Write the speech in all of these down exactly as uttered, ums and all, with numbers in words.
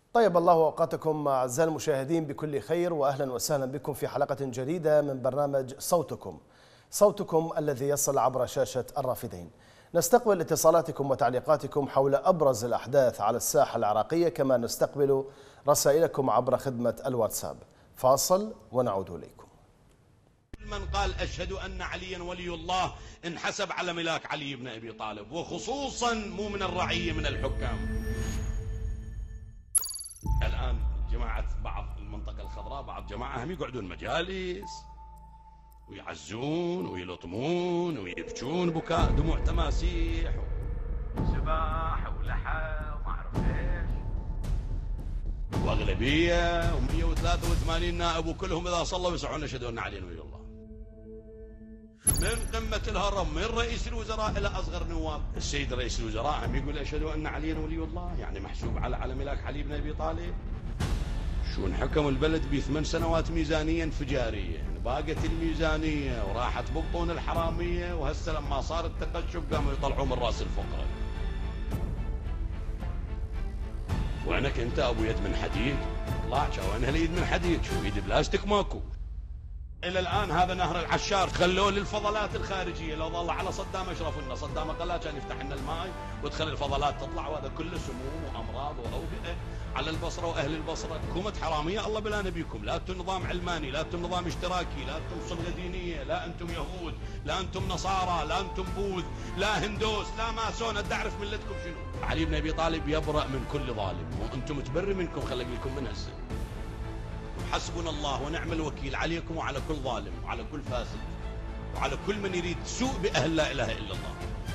طيب الله أوقاتكم أعزائي المشاهدين بكل خير، وأهلا وسهلا بكم في حلقة جديدة من برنامج صوتكم صوتكم الذي يصل عبر شاشة الرافدين. نستقبل اتصالاتكم وتعليقاتكم حول أبرز الأحداث على الساحة العراقية، كما نستقبل رسائلكم عبر خدمة الواتساب. فاصل ونعود إليكم. من قال أشهد أن عليا ولي الله انحسب على ملاك علي بن أبي طالب، وخصوصا مو من الرعية من الحكام. الآن جماعة بعض المنطقة الخضراء، بعض جماعة هم يقعدون مجالس ويعزون ويلطمون ويبكون بكاء دموع تماسيح وسباح ولحى وما أعرف إيش، وأغلبية ومئة وثلاثة وثمانين نائب وكلهم إذا صلوا يسعون أشهد أن عليا ولي الله. من قمة الهرم، من رئيس الوزراء إلى أصغر نواب. السيد رئيس الوزراء هم يقول أشهد أن عليا ولي الله، يعني محسوب على على ملاك علي بن أبي طالب. شون حكموا البلد بثمان سنوات ميزانية انفجارية، يعني باقت الميزانية وراحت ببطون الحرامية، وهسه لما صار التقشف قاموا يطلعوا من راس الفقرة. وينك أنت أبو يد من حديد؟ طلع وين هاليد من حديد؟ شو يد بلاستيك ماكو. إلى الآن هذا نهر العشار خلوه للفضلات الخارجية، لو ظل على صدام أشرف لنا، صدام قال كان يفتح لنا الماء وتخلي الفضلات تطلع، وهذا كله سموم وأمراض وأوبئة على البصرة وأهل البصرة. حكومة حرامية الله بلا نبيكم، لا أنتم نظام علماني، لا أنتم نظام اشتراكي، لا أنتم صلغة دينية، لا أنتم يهود، لا أنتم نصارى، لا أنتم بوذ، لا هندوس، لا ماسون، أدي أعرف ملتكم شنو. علي بن أبي طالب يبرأ من كل ظالم، وأنتم تبري منكم، خلق لكم من هسه. حسبنا الله ونعم الوكيل عليكم وعلى كل ظالم وعلى كل فاسد وعلى كل من يريد سوء بأهل لا إله إلا الله.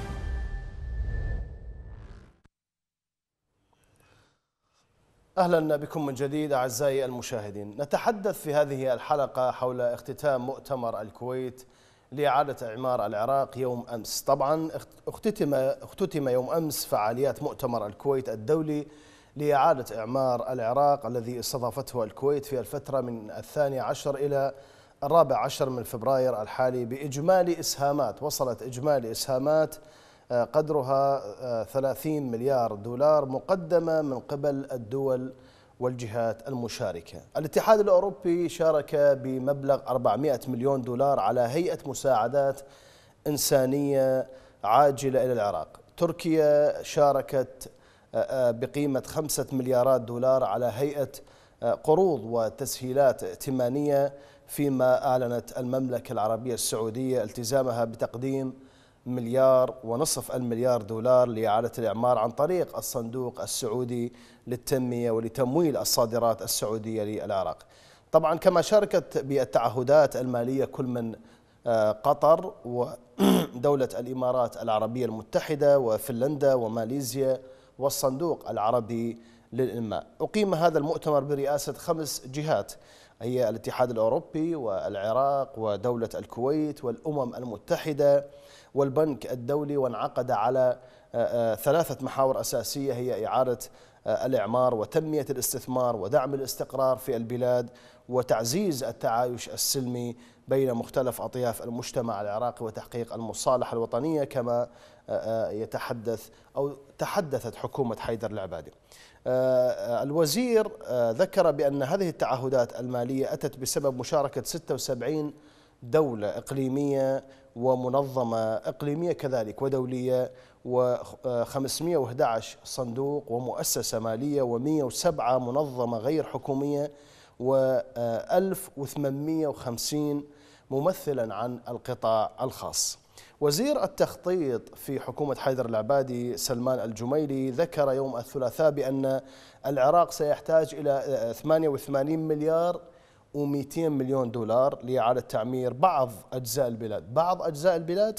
أهلا بكم من جديد أعزائي المشاهدين. نتحدث في هذه الحلقة حول اختتام مؤتمر الكويت لإعادة إعمار العراق يوم أمس. طبعا اختتم اختتم يوم أمس فعاليات مؤتمر الكويت الدولي لإعادة إعمار العراق الذي استضافته الكويت في الفترة من الثاني عشر إلى الرابع عشر من فبراير الحالي، بإجمالي إسهامات وصلت إجمالي إسهامات قدرها ثلاثين مليار دولار مقدمة من قبل الدول والجهات المشاركة. الاتحاد الأوروبي شارك بمبلغ أربعمئة مليون دولار على هيئة مساعدات إنسانية عاجلة إلى العراق. تركيا شاركت بقيمة خمسة مليارات دولار على هيئة قروض وتسهيلات ائتمانية، فيما أعلنت المملكة العربية السعودية التزامها بتقديم مليار ونصف المليار دولار لإعادة الإعمار عن طريق الصندوق السعودي للتنمية ولتمويل الصادرات السعودية للعراق. طبعا كما شاركت بالتعهدات المالية كل من قطر ودولة الإمارات العربية المتحدة وفنلندا وماليزيا والصندوق العربي للإنماء. أقيم هذا المؤتمر برئاسة خمس جهات، هي الاتحاد الأوروبي والعراق ودولة الكويت والأمم المتحدة والبنك الدولي، وانعقد على ثلاثة محاور أساسية، هي إعادة الإعمار وتنمية الاستثمار ودعم الاستقرار في البلاد وتعزيز التعايش السلمي بين مختلف أطياف المجتمع العراقي وتحقيق المصالحة الوطنية، كما يتحدث أو تحدثت حكومة حيدر العبادي. الوزير ذكر بأن هذه التعهدات المالية أتت بسبب مشاركة ستة وسبعين دولة إقليمية ومنظمة إقليمية كذلك ودولية، وخمسمئة وأحد عشر صندوق ومؤسسة مالية ومئة وسبعة منظمة غير حكومية وألف وثمانمئة وخمسين ممثلا عن القطاع الخاص. وزير التخطيط في حكومة حيدر العبادي سلمان الجميلي ذكر يوم الثلاثاء بأن العراق سيحتاج إلى ثمانية وثمانين مليار ومئتين مليون دولار لإعادة تعمير بعض أجزاء البلاد بعض أجزاء البلاد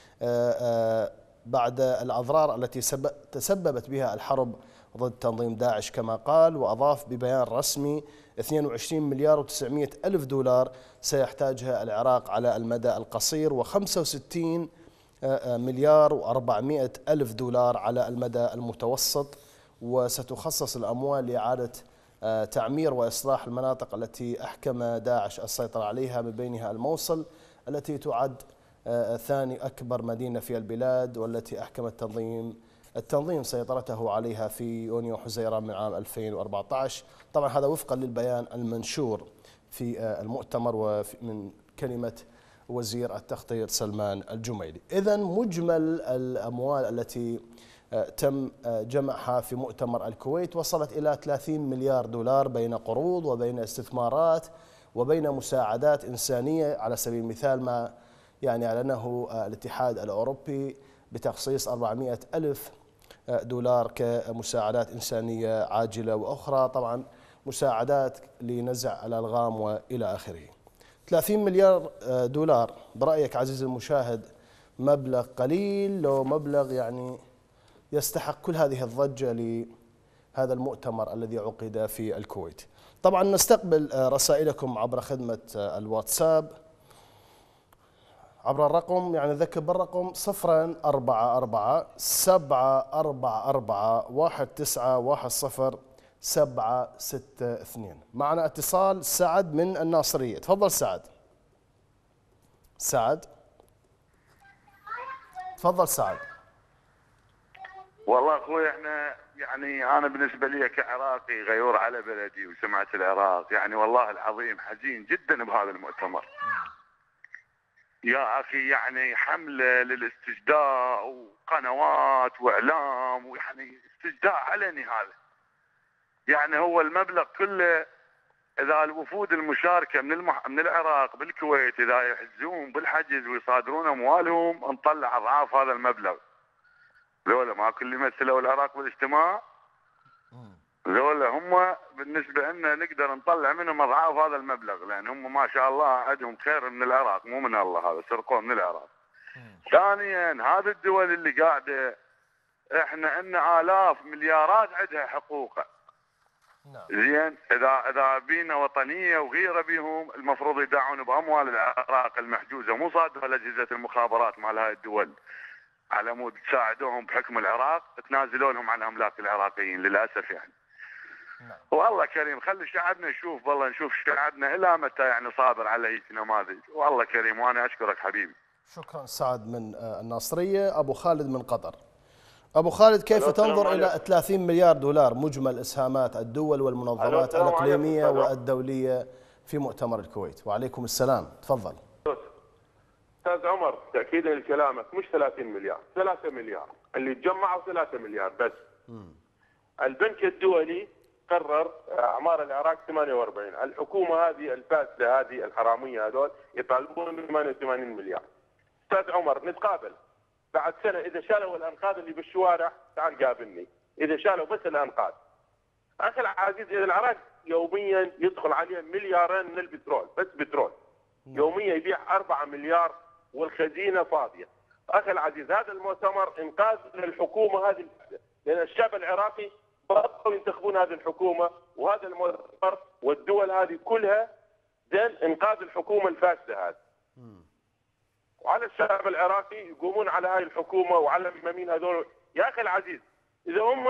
بعد الأضرار التي تسببت بها الحرب ضد تنظيم داعش كما قال. وأضاف ببيان رسمي اثنين وعشرين مليار وتسعمئة ألف دولار سيحتاجها العراق على المدى القصير، وخمسة وستين مليار وأربعمئة ألف دولار على المدى المتوسط. وستخصص الأموال لإعادة تعمير وإصلاح المناطق التي أحكم داعش السيطرة عليها، من بينها الموصل التي تعد ثاني أكبر مدينة في البلاد، والتي أحكم التنظيم التنظيم سيطرته عليها في يونيو حزيران من عام ألفين وأربعة عشر. طبعا هذا وفقا للبيان المنشور في المؤتمر ومن كلمة وزير التخطيط سلمان الجميلي. إذن مجمل الأموال التي تم جمعها في مؤتمر الكويت وصلت إلى ثلاثين مليار دولار بين قروض وبين استثمارات وبين مساعدات إنسانية، على سبيل المثال ما يعني أعلنه الاتحاد الأوروبي بتخصيص أربعمئة ألف دولار كمساعدات إنسانية عاجلة وأخرى، طبعا مساعدات لنزع الألغام وإلى آخره. ثلاثين مليار دولار برأيك عزيزي المشاهد مبلغ قليل لو مبلغ يعني يستحق كل هذه الضجة لهذا المؤتمر الذي عقد في الكويت؟ طبعا نستقبل رسائلكم عبر خدمة الواتساب عبر الرقم، يعني نذكر بالرقم صفر أربعة أربعة سبعة أربعة أربعة واحد تسعة واحد صفر سبعة ستة اثنين. معنا اتصال سعد من الناصرية، تفضل سعد. سعد تفضل سعد. والله اخوي احنا يعني انا بالنسبه لي كعراقي غيور على بلدي وسمعت العراق، يعني والله العظيم حزين جدا بهذا المؤتمر. يا اخي يعني حمله للاستجداء وقنوات واعلام، ويعني استجداء علني هذا. يعني هو المبلغ كله اذا الوفود المشاركه من المح... من العراق بالكويت اذا يحجزون بالحجز ويصادرون اموالهم نطلع اضعاف هذا المبلغ. ذولا ماكو اللي مثلوا العراق بالاجتماع، ذولا هم بالنسبه لنا نقدر نطلع منهم اضعاف هذا المبلغ، لان هم ما شاء الله عندهم خير من العراق، مو من الله، هذا سرقوه من العراق. ثانيا هذه الدول اللي قاعده احنا عندنا الاف مليارات عندها حقوقه. زين اذا اذا بينا وطنيه وغيره بيهم المفروض يدعون باموال العراق المحجوزه، مو صادره لاجهزه المخابرات مال هاي الدول على مود تساعدوهم بحكم العراق، تنازلوا لهم عن املاك العراقيين للاسف يعني. نعم. والله كريم خلي شعبنا يشوف، والله نشوف شعبنا الى متى يعني صابر على هيك نماذج، والله كريم وانا اشكرك حبيبي. شكرا سعد من الناصريه. ابو خالد من قطر. ابو خالد كيف تنظر الى ثلاثين مليار دولار مجمل اسهامات الدول والمنظمات الاقليميه والدوليه في مؤتمر الكويت؟ وعليكم السلام، تفضل. استاذ عمر تاكيدا لكلامك، مش ثلاثين مليار، ثلاثة مليار اللي تجمعوا ثلاثة مليار بس. مم. البنك الدولي قرر اعمار العراق ثمانية وأربعين، الحكومه هذه الفاسده هذه الحراميه هذول يطالبون ب ثمانية وثمانين مليار. استاذ عمر نتقابل بعد سنه اذا شالوا الانقاض اللي بالشوارع تعال قابلني، اذا شالوا بس الانقاض. اخي العزيز اذا العراق يوميا يدخل عليه مليارين من البترول، بس بترول. يوميا يبيع أربعة مليار والخزينه فاضيه. اخي العزيز هذا المؤتمر انقاذ للحكومه هذه، لان الشعب العراقي بطلوا ينتخبون هذه الحكومه، وهذا المؤتمر والدول هذه كلها زين انقاذ الحكومه الفاسده هذه. وعلى الشعب العراقي يقومون على هاي الحكومه وعلى المامين هذول. يا اخي العزيز اذا هم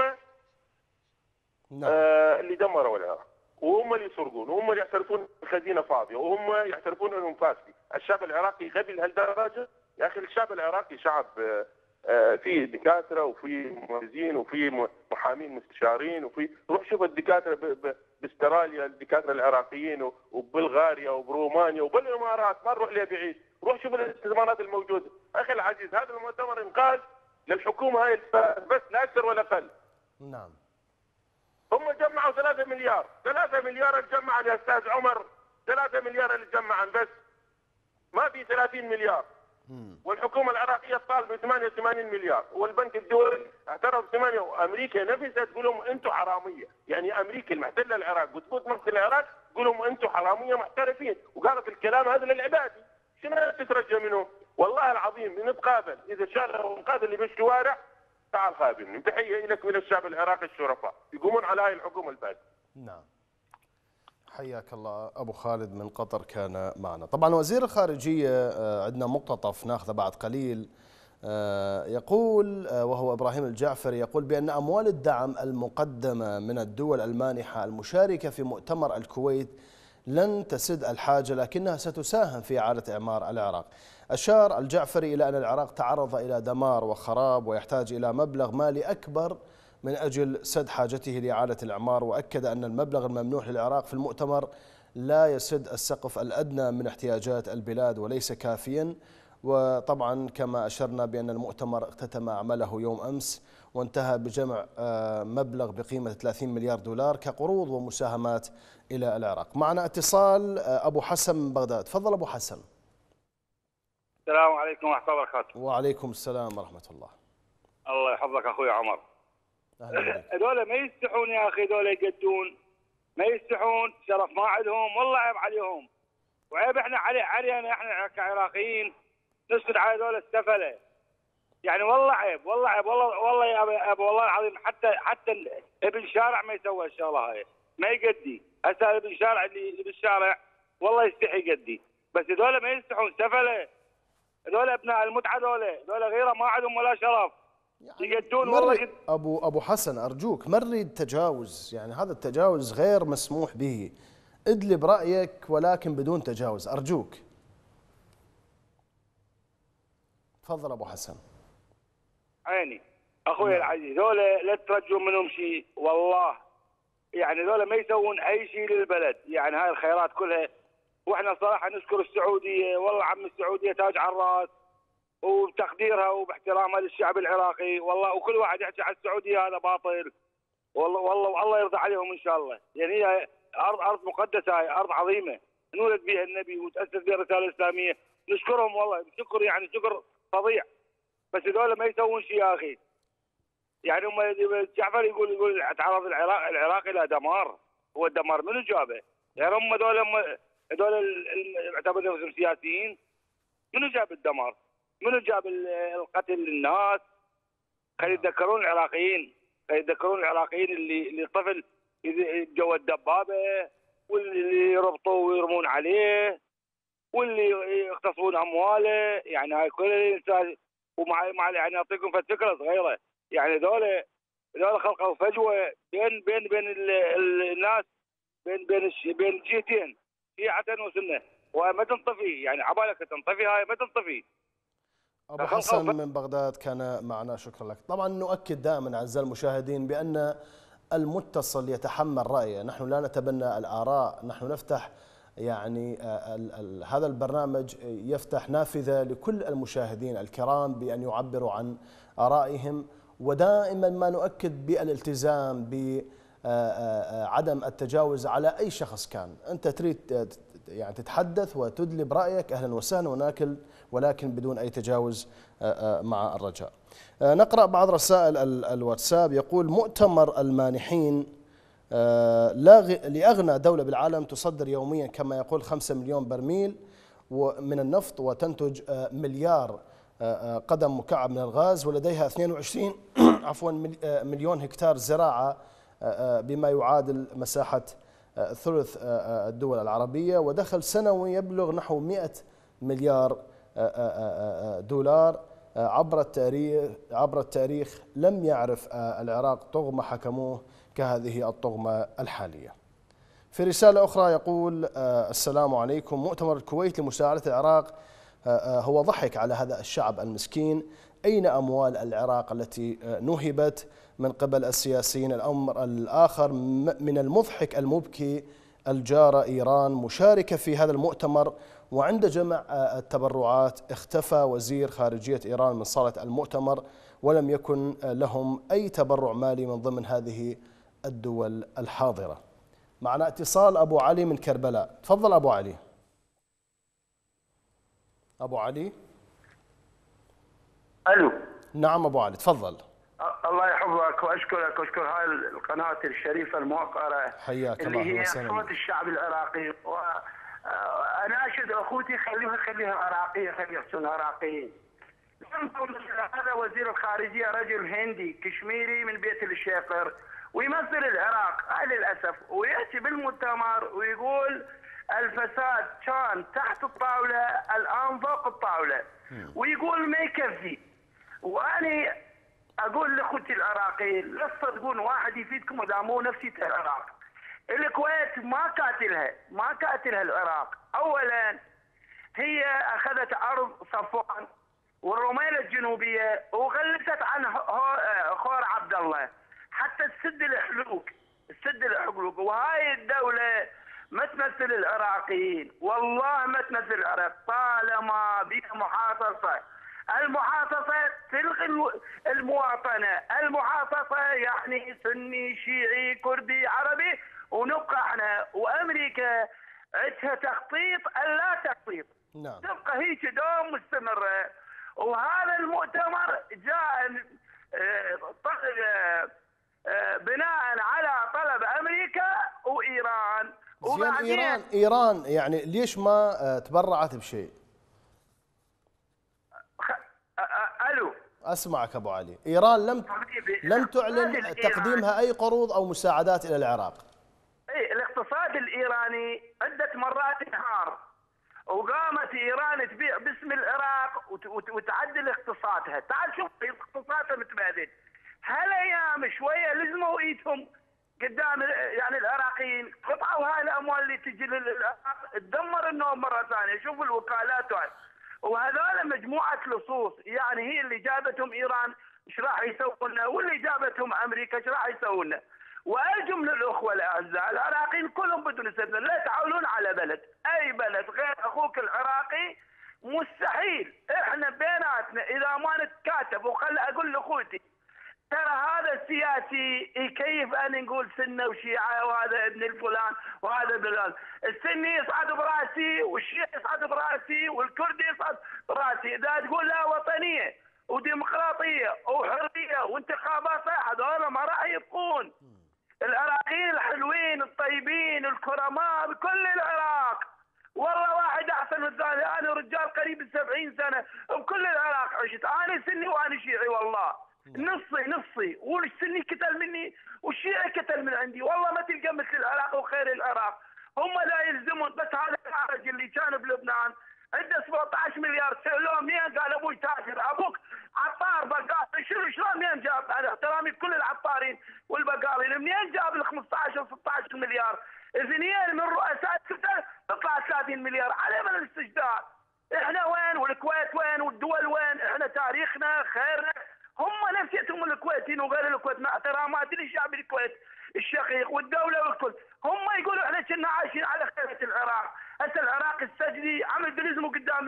آه اللي دمروا العراق وهم اللي يسرقون وهم اللي يعترفون الخزينه فاضيه وهم يعترفون انهم فاسدين، الشعب العراقي غبي لهالدرجه؟ يا اخي الشعب العراقي شعب آه فيه دكاتره وفيه مهندسين وفيه محامين مستشارين، وفي روح شوف الدكاتره باستراليا الدكاتره العراقيين وبلغاريا وبرومانيا وبالامارات، ما نروح ليه بعيد، روح شوف الاستثمارات الموجوده. اخي العزيز هذا المؤتمر انقاذ للحكومه هاي بس لا اكثر ولا اقل. نعم. هم جمعوا ثلاثة مليار، ثلاثة مليار تجمع يا استاذ عمر، ثلاثة مليار اللي جمعن بس ما في ثلاثين مليار. مم. والحكومه العراقيه تطالب ب ثمانية وثمانين مليار، والبنك الدولي اعترف ثمانية، وامريكا نفسها تقول لهم انتم حراميه، يعني امريكا المحتله العراق وتفوت مقتل العراق تقول لهم انتم حراميه محترفين، وقالت الكلام هذا للعبادي، شنو تترجى منهم؟ والله العظيم نتقابل اذا شالوا الانقاذ اللي بالشوارع تعال قابلني. تحيه لك وللشعب الشعب العراقي الشرفاء يقومون على هاي الحكومه الفاسده. نعم. حياك الله ابو خالد من قطر كان معنا. طبعا وزير الخارجيه عندنا مقتطف ناخذه بعد قليل، يقول وهو ابراهيم الجعفري يقول بان اموال الدعم المقدمه من الدول المانحه المشاركه في مؤتمر الكويت لن تسد الحاجة لكنها ستساهم في إعادة إعمار العراق. أشار الجعفري إلى أن العراق تعرض إلى دمار وخراب ويحتاج إلى مبلغ مالي أكبر من أجل سد حاجته لإعادة الإعمار، وأكد أن المبلغ الممنوح للعراق في المؤتمر لا يسد السقف الأدنى من احتياجات البلاد وليس كافيا. وطبعا كما أشرنا بأن المؤتمر اختتم عمله يوم أمس وانتهى بجمع مبلغ بقيمة ثلاثين مليار دولار كقروض ومساهمات إلى العراق. معنا اتصال أبو حسن من بغداد. تفضل أبو حسن. السلام عليكم ورحمة الله وبركاته. وعليكم السلام ورحمة الله. الله يحفظك أخوي عمر. هذول ما يستحون يا أخي، هذول يقدون ما يستحون، شرف ما عندهم، والله عيب عليهم وعيب احنا علي علينا احنا كعراقيين نسكت على هذول السفله. يعني والله عيب، والله عيب، والله والله يا ابو والله العظيم، حتى حتى ابن شارع ما يسوي الشغله هاي، ما يقدي. هسه ابن شارع اللي بالشارع والله يستحي يقدي، بس هذول ما يستحون سفله. هذول ابناء المتعه، هذول هذول غيره ما عندهم ولا شرف يعني يقدون. والله قد... ابو ابو حسن ارجوك ما نريد تجاوز، يعني هذا التجاوز غير مسموح به. ادلي برايك ولكن بدون تجاوز ارجوك. تفضل ابو حسن. عيني اخوي العزيز، ذولا لا ترجوا منهم شيء والله، يعني ذولا ما يسوون اي شيء للبلد، يعني هاي الخيرات كلها. واحنا صراحه نشكر السعوديه، والله عم السعوديه تاج على الراس وبتقديرها وباحترامها للشعب العراقي، والله وكل واحد يحكي على السعوديه هذا باطل. والله والله والله يرضى عليهم ان شاء الله، يعني هي ارض ارض مقدسه، هاي ارض عظيمه نولد بها النبي وتاسس بها الرساله الاسلاميه، نشكرهم والله شكر يعني شكر فظيع. بس هذول ما يسوون شيء يا اخي. يعني هم جعفر يقول يقول تعرض العراق العراق الى دمار، هو الدمار منو جابه؟ يعني هم هذول هم هذول يعتبروا نفسهم سياسيين، منو جاب الدمار؟ منو جاب القتل للناس؟ خلي يتذكرون العراقيين، خلي يتذكرون العراقيين اللي اللي طفل جوا الدبابه، واللي يربطوه ويرمون عليه، واللي يغتصبون امواله، يعني هاي كل الانسان. ومع مع يعني اعطيكم فكره صغيره، يعني ذول ذول خلقوا فجوه بين بين بين الناس، بين بين بين الجهتين، شيعة وسنه، وما تنطفي، يعني عبالك تنطفي هاي ما تنطفي. ابو حسن من بغداد كان معنا، شكرا لك. طبعا نؤكد دائما اعزائي المشاهدين بان المتصل يتحمل رايه، نحن لا نتبنى الاراء، نحن نفتح يعني ال ال هذا البرنامج يفتح نافذة لكل المشاهدين الكرام بأن يعبروا عن آرائهم، ودائما ما نؤكد بالالتزام بعدم التجاوز على أي شخص كان. أنت تريد يعني تتحدث وتدلي برأيك أهلا وسهلا، وناكل ولكن بدون أي تجاوز مع الرجاء. نقرأ بعض رسائل الواتساب. يقول مؤتمر المانحين لأغنى دولة بالعالم تصدر يوميا كما يقول خمسة مليون برميل من النفط وتنتج مليار قدم مكعب من الغاز، ولديها اثنين وعشرين عفوا مليون هكتار زراعة بما يعادل مساحة ثلث الدول العربية، ودخل سنوي يبلغ نحو مئة مليار دولار. عبر التاريخ عبر التاريخ لم يعرف العراق طغمة حكموه كهذه الطغمة الحالية. في رسالة أخرى يقول السلام عليكم، مؤتمر الكويت لمساعدة العراق هو ضحك على هذا الشعب المسكين. أين أموال العراق التي نهبت من قبل السياسيين؟ الأمر الآخر من المضحك المبكي الجارة إيران مشاركة في هذا المؤتمر، وعند جمع التبرعات اختفى وزير خارجية إيران من صالة المؤتمر، ولم يكن لهم أي تبرع مالي من ضمن هذه الدول الحاضرة. معنا اتصال أبو علي من كربلاء. تفضل أبو علي. أبو علي. ألو. نعم أبو علي تفضل. الله يحفظك وأشكرك وأشكر هاي القناة الشريفة الموقرة حياك اللي الله هي وسهلا. صوت الشعب العراقي، وأناشد أخوتي خليها خليها عراقية، خليها يحسون عراقيين. هذا وزير الخارجية رجل هندي كشميري من بيت الشيقر ويمثل العراق، للأسف، ويأتي بالمؤتمر ويقول الفساد كان تحت الطاولة الآن فوق الطاولة، ويقول ما يكفي. وأنا أقول لأخوتي العراقيين لا تصدقون واحد يفيدكم إذا مو نفسية العراق. الكويت ما كاتلها ما كاتلها العراق. اولا هي اخذت ارض صفوان والرميله الجنوبيه وغلست عن خور عبد الله حتى تسد الحلوق تسد الحلوق. وهاي الدوله ما تمثل العراقيين، والله ما تمثل العراق طالما بها محاصصه. المحاصصه تلغي المواطنه، المحاصصه يعني سني شيعي كردي عربي، ونبقى احنا وامريكا عندها تخطيط لا تخطيط. نعم. تبقى هيك دوم مستمره. وهذا المؤتمر جاء بناء على طلب امريكا وايران. زين ايران ايران يعني ليش ما تبرعت بشيء؟ الو اسمعك ابو علي. ايران لم لم تعلن تقديمها اي قروض او مساعدات الى العراق. اي الاقتصاد الايراني عده مرات انهار، وقامت ايران تبيع باسم العراق وتعدل اقتصادها. تعال شوف اقتصادها متبادل. هالايام شويه لزموا ايدهم قدام يعني العراقيين، قطعوا هاي الاموال اللي تجي للعراق تدمر النوم مره ثانيه. شوف الوكالات وهاي. وهذول مجموعه لصوص، يعني هي اللي جابتهم ايران ايش راح يسوون لنا، واللي جابتهم امريكا ايش راح يسوون لنا. وارجو من الاخوه الاعزاء العراقيين كلهم بدون استثناء لا تعولون على بلد، اي بلد غير اخوك العراقي مستحيل. احنا بيناتنا اذا ما نتكاتف، وخل اقول لاخوتي ترى هذا السياسي يكيف ان نقول سنه وشيعه وهذا ابن الفلان وهذا بلال. السني يصعد براسي والشيعي يصعد براسي والكردي يصعد براسي. اذا تقول لا وطنيه وديمقراطيه وحريه وانتخابات صح، هذول ما راح يبقون. العراقيين الحلوين الطيبين الكرماء بكل العراق، والله واحد احسن من الثاني. انا رجال قريب السبعين سنه بكل العراق عشت، انا سني وانا شيعي والله. نصي نصي، والسني كتل مني والشيعي كتل من عندي. والله ما تلقى مثل العراق وخير العراق. هم لا يلزمون. بس هذا الخارج اللي كان بلبنان عنده سبعة عشر مليار سألوه منين؟ قال ابوي تاجر. ابوك عطار بقال. شنو شلون منين جاب؟ انا احترامي بكل العطارين والبقالين، منين جاب ال خمسة عشر ستة عشر مليار؟ اثنين من رؤساء الكتل تطلع ثلاثين مليار. على من الاستجداد؟ احنا وين؟ والكويت وين؟ والدول وين؟ احنا تاريخنا خيرنا. هم نفسيتهم الكويتيين وغير الكويت مع احتراماتي للشعب الكويت الشقيق والدوله والكل، هم يقولوا احنا كنا عايشين على خيرة العراق. هسه العراق السجدي عمل بنزمه قدام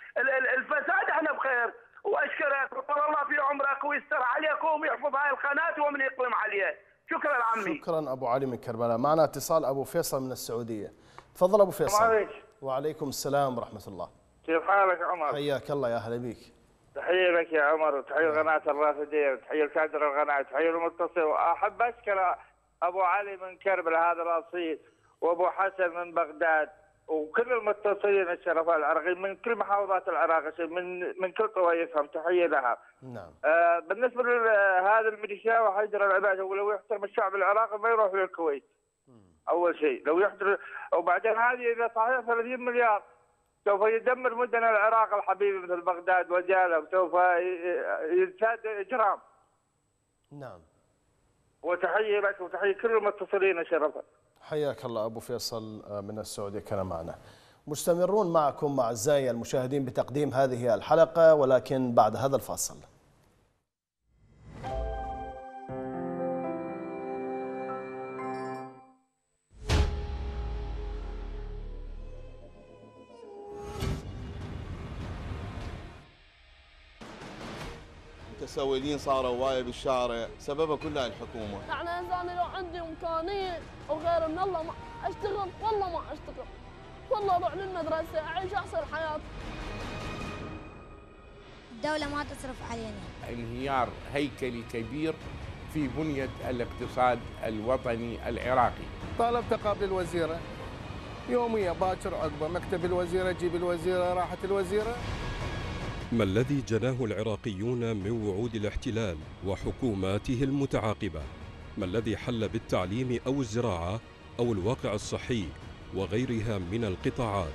الفساد. احنا بخير واشكرك وطول الله في عمرك ويستر عليكم ويحفظ هاي القناه ومن يقوم عليها. شكرا عمي. شكرا ابو علي من كربلاء. معنا اتصال ابو فيصل من السعوديه. تفضل ابو فيصل. عليك. وعليكم السلام ورحمه الله. كيف حالك عمر؟ حياك الله، يا اهلا بيك. تحيه لك يا عمر، وتحيه قناه الرافدين، وتحيه لكادر القناه، وتحيه المتصل. واحب اشكر ابو علي من كربلاء هذا الاصيل، وابو حسن من بغداد، وكل المتصلين الشرفاء العراقيين من كل محافظات العراق، من من كل طوائفهم. تحيه لها. نعم. آه بالنسبه لهذا الميليشيا وحجر العباد، ولو يحترم الشعب العراقي ما يروح للكويت. اول شيء لو يحترم. وبعدين هذه اذا صحيح ثلاثين مليار سوف يدمر مدن العراق الحبيبه مثل بغداد وجاله، وسوف يزداد اجرام. نعم. وتحيه لك وتحيه كل المتصلين شرفا. حياك الله ابو فيصل من السعوديه كان معنا. مستمرون معكم مع اعزائي المشاهدين بتقديم هذه الحلقه، ولكن بعد هذا الفاصل. المتسولين صاروا هوايه بالشارع، سببها كلها الحكومه. يعني اذا انا لو عندي امكانيه وغير من الله ما اشتغل، والله ما اشتغل، والله اروح للمدرسه اعيش احسن حياه. الدوله ما تصرف علينا. انهيار هيكلي كبير في بنيه الاقتصاد الوطني العراقي. طالبت قبل الوزيره يوميا باكر عقبه، مكتب الوزيره جيب الوزيره، راحت الوزيره. ما الذي جناه العراقيون من وعود الاحتلال وحكوماته المتعاقبة؟ ما الذي حل بالتعليم أو الزراعة أو الواقع الصحي وغيرها من القطاعات؟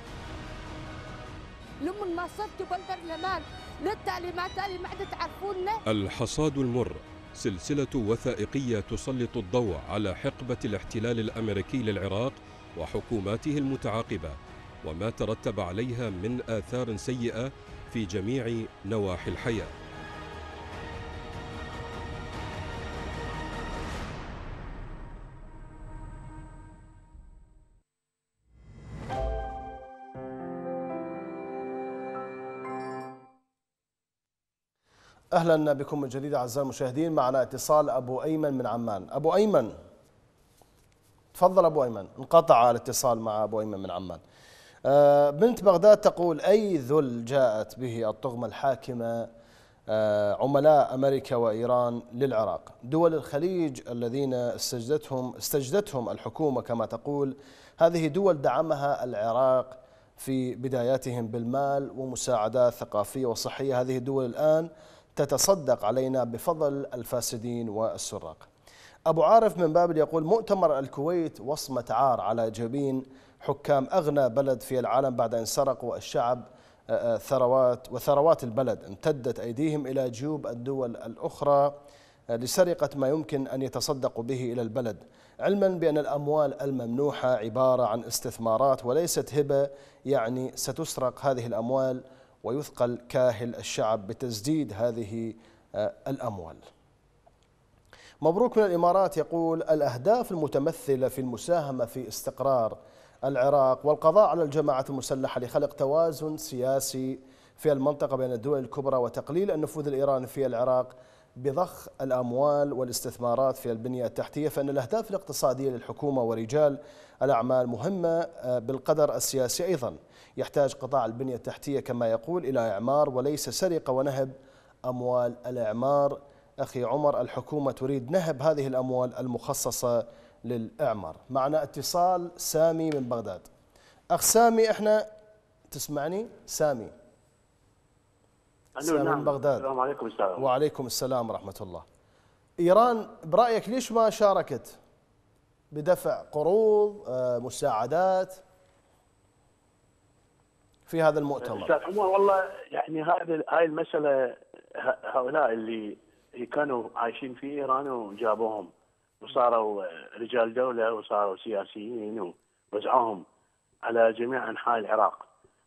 لما ما صرتوا بالبرلمان للتعليمات اللي ما عاد تعرفونا. الحصاد المر سلسلة وثائقية تسلط الضوء على حقبة الاحتلال الأمريكي للعراق وحكوماته المتعاقبة وما ترتب عليها من آثار سيئة في جميع نواحي الحياة. أهلا بكم من جديد أعزائي المشاهدين. معنا اتصال أبو أيمن من عمان. أبو أيمن تفضل. أبو أيمن انقطع الاتصال مع أبو أيمن من عمان. بنت بغداد تقول: أي ذل جاءت به الطغمة الحاكمة عملاء أمريكا وإيران للعراق. دول الخليج الذين استجدتهم استجدتهم الحكومة كما تقول، هذه دول دعمها العراق في بداياتهم بالمال ومساعدات ثقافية وصحية. هذه الدول الآن تتصدق علينا بفضل الفاسدين والسراق. أبو عارف من بابل يقول: مؤتمر الكويت وصمة عار على جبين حكام أغنى بلد في العالم بعد أن سرقوا الشعب ثروات وثروات البلد، امتدت أيديهم إلى جيوب الدول الأخرى لسرقة ما يمكن أن يتصدقوا به إلى البلد، علما بأن الأموال الممنوحة عبارة عن استثمارات وليست هبة، يعني ستسرق هذه الأموال ويثقل كاهل الشعب بتسديد هذه الأموال. مبروك من الإمارات يقول: الأهداف المتمثلة في المساهمة في استقرار العراق والقضاء على الجماعات المسلحة لخلق توازن سياسي في المنطقة بين الدول الكبرى وتقليل النفوذ الإيراني في العراق بضخ الأموال والاستثمارات في البنية التحتية، فإن الأهداف الاقتصادية للحكومة ورجال الأعمال مهمة بالقدر السياسي أيضا. يحتاج قطاع البنية التحتية كما يقول إلى إعمار وليس سرقة ونهب أموال الإعمار. أخي عمر، الحكومة تريد نهب هذه الأموال المخصصة للإعمار. معنا اتصال سامي من بغداد. أخ سامي، إحنا تسمعني؟ سامي سامي نعم. من بغداد. السلام عليكم. السلام. وعليكم السلام ورحمة الله. إيران برأيك ليش ما شاركت بدفع قروض مساعدات في هذا المؤتمر؟ أستاذ عمر، والله يعني هذه هاي المسألة، هؤلاء اللي كانوا عايشين في إيران وجابوهم وصاروا رجال دولة وصاروا سياسيين ووزعوهم على جميع أنحاء العراق،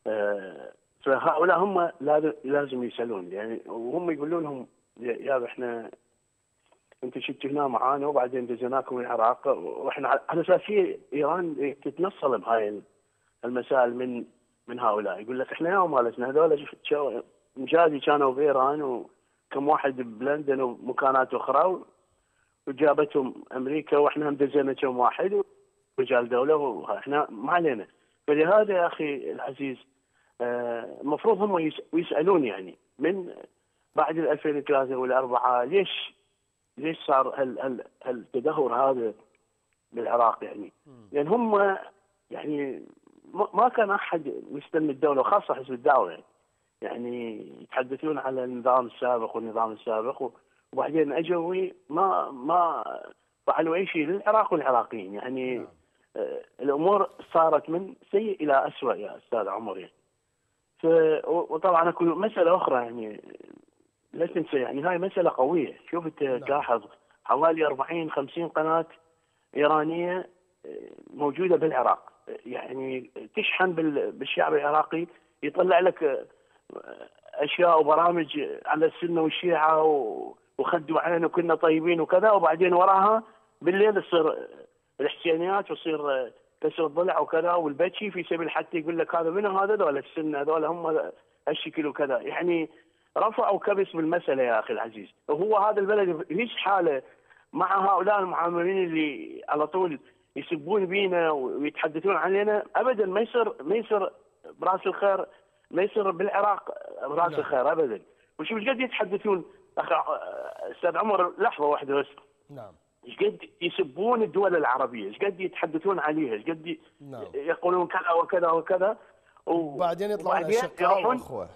فهؤلاء هم لازم يسألون يعني، وهم يقولون لهم: يا احنا انتم شفتوا هنا معانا وبعدين دزناكم العراق، واحنا على اساس هي ايران تتنصل بهاي المسائل من من هؤلاء. يقول لك احنا يوم مالتنا هذول مجازي كانوا بايران وكم واحد بلندن ومكانات اخرى وجابتهم امريكا، واحنا هم دزنا كم واحد رجال دوله واحنا ما علينا. فلهذا يا اخي العزيز المفروض هم يسالون يعني من بعد ألفين وثلاثة والأربعة ليش ليش صار هال هالتدهور هذا بالعراق يعني؟ لان هم يعني ما كان احد مستلم الدوله وخاصه حزب الدعوه يعني. يعني يتحدثون على النظام السابق والنظام السابق وبعدين اجوا ما ما فعلوا اي شيء للعراق والعراقيين يعني. نعم. الامور صارت من سيء الى اسوء يا استاذ عمر يعني. ف وطبعا اكو مساله اخرى يعني لا تنسى، يعني هاي مساله قويه. شوف انت تلاحظ حوالي أربعين خمسين قناه ايرانيه موجوده بالعراق، يعني تشحن بالشعب العراقي، يطلع لك اشياء وبرامج على السنه والشيعه وخدوا علينا وكنا طيبين وكذا، وبعدين وراها بالليل تصير الحسينيات وتصير كسر الضلع وكذا والبتشي في سبيل حتى يقول لك هذا منو هذا ذولا السنه هذول هم هالشكل وكذا. يعني رفعوا كبس بالمساله يا اخي العزيز. وهو هذا البلد ليش حاله مع هؤلاء المعاملين اللي على طول يسبون بينا ويتحدثون علينا؟ ابدا ما يصير ما يصير براس الخير، ما يصير بالعراق براس نعم. الخير ابدا. وشوف ايش قد يتحدثون اخ استاذ عمر، لحظه واحده بس. نعم. ايش قد يسبون الدول العربيه، ايش قد يتحدثون عليها، ايش قد نعم. يقولون كذا وكذا وكذا، وبعدين يطلعون اشقاء واخوه.